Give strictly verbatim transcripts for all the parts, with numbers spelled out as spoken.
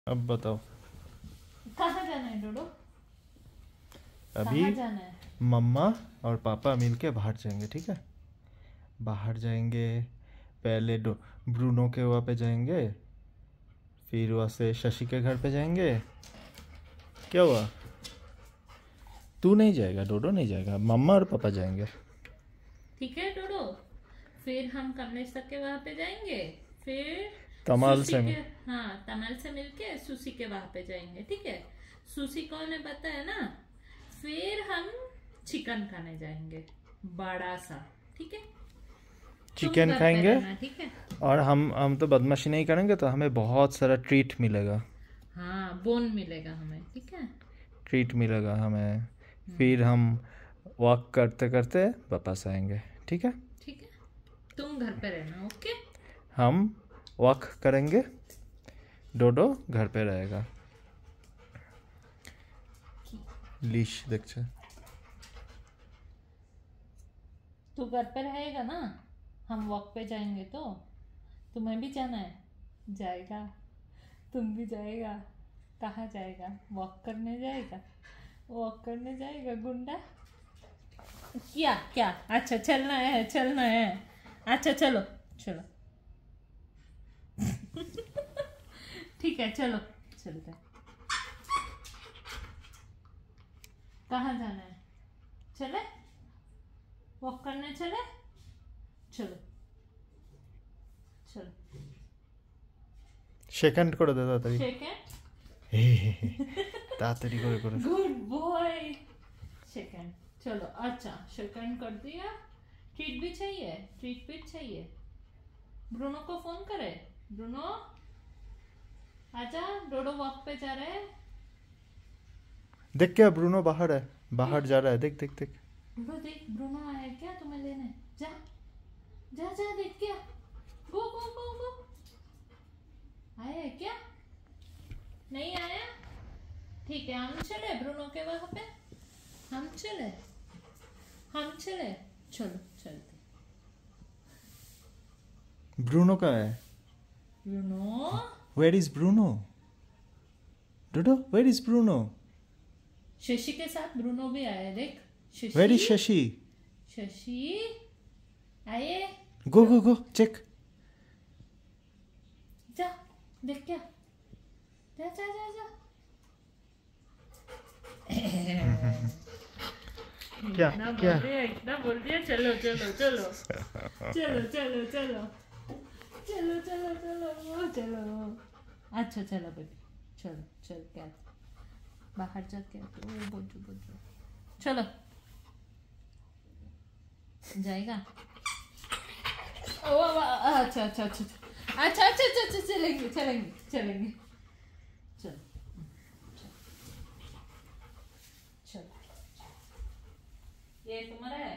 अब बताओ कहाँ जाना है डोडो? अभी कहाँ जाना है? मम्मा और पापा मिलके बाहर जाएंगे, ठीक है? बाहर जाएंगे, पहले डो ब्रूनो के वहाँ पे जाएंगे, फिर वहाँ से शशि के घर पे जाएंगे। क्या हुआ? तू नहीं जाएगा, डोडो नहीं जाएगा, मम्मा और पापा जाएंगे। ठीक है डोडो, फिर हम कमलेश तक के वहाँ पे जाएंगे, फिर तमाल सुसी से के, हाँ तमाल से मिलके सुसी के वहाँ पे जाएंगे, ठीक है? सुसी कौन है पता है ना? फिर हम चिकन खाने जाएंगे बड़ा सा, ठीक है? चिकन खाएंगे, ठीक है? और हम हम तो बदमाशी नहीं करेंगे तो हमें बहुत सारा ट्रीट मिलेगा। हाँ बोन मिलेगा हमें, ठीक है? ट्रीट मिलेगा हमें। फिर हम वॉक करते करते वापस आएंगे, ठीक है? ठीक है, तुम घर पे रहना, ओके? हम वॉक करेंगे, डोडो घर पे रहेगा। लीश देख छे। तू घर पे रहेगा ना, हम वॉक पे जाएंगे तो तुम्हें भी जाना है? जाएगा, तुम भी जाएगा। कहाँ जाएगा? वॉक करने जाएगा, वॉक करने जाएगा गुंडा। क्या क्या? अच्छा चलना है, चलना है, अच्छा चलो चलो। ठीक है चलो चलते हैं। कहाँ जाना है? चले वॉक करने, चले चलो चलो। সেকেন্ড করে দে তাড়াতাড়ি। সেকেন্ড, তাড়াতাড়ি করে করে। Good boy. सेकंड, चलो अच्छा सेकंड कर दिया। ट्रीट भी चाहिए, ट्रीट भी चाहिए। ब्रूनो को फोन करे, ब्रूनो आजा, डोडो वॉक पे जा रहे हैं। देख क्या ब्रूनो बाहर है, बाहर जा रहा है, देख देख देख। डोडो देख, ब्रूनो आया क्या तुम्हें लेने? जा जा जा, देख क्या, गो गो गो गो। आया है क्या? नहीं आया? ठीक है, हम चले ब्रूनो के वहां पे, हम चले, हम चले, चलो चलते। ब्रूनो कहाँ है? Bruno, where is Bruno? Dodo where is Bruno? Shashi के साथ ब्रूनो भी आया, देख शशि। Where is Shashi? शशि आए, गो गो गो चेक। जा देख क्या, जा जा जा जा। क्या इतना क्या? बोल दिया, इतना बोल दिया, चलो चलो चलो चलो चलो चलो चलो चलो चलो चलो। अच्छा चलो बेबी, चलो चल क्या बाहर जा, क्या तो बोझो बोझो, चलो जाएगा। ओ अच्छा अच्छा अच्छा अच्छा अच्छा अच्छा अच्छा, चलेंगे चलेंगे चलेंगे, चलो चलो। ये तुम्हारा है,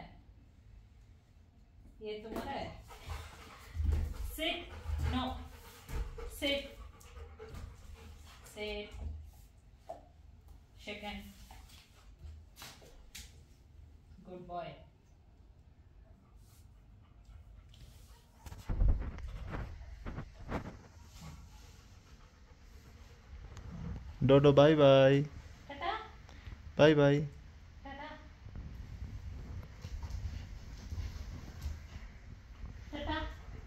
ये तुम्हारा है। Sit, no sit, sit, second, good boy. Dodo bye bye. Tata bye bye. Tata tata.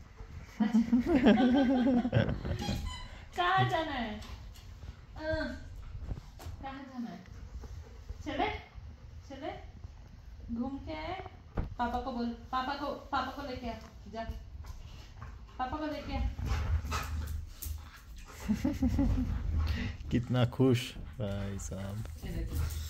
कहाँ जाना है? अह, कहाँ जाना है? चले चले, घूम के आए। पापा को बोल, पापा को पापा को लेके आ, जा पापा को लेके आ। कितना खुश भाई साहब। चलो, चलो।